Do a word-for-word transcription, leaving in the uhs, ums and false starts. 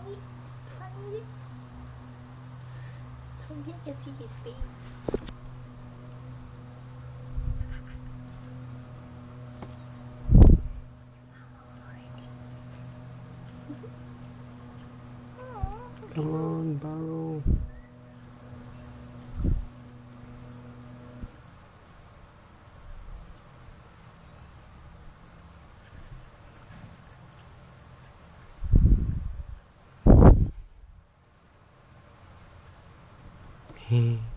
Tommy, Tommy. Tommy, I can see his face. Come on, burrow. Hey.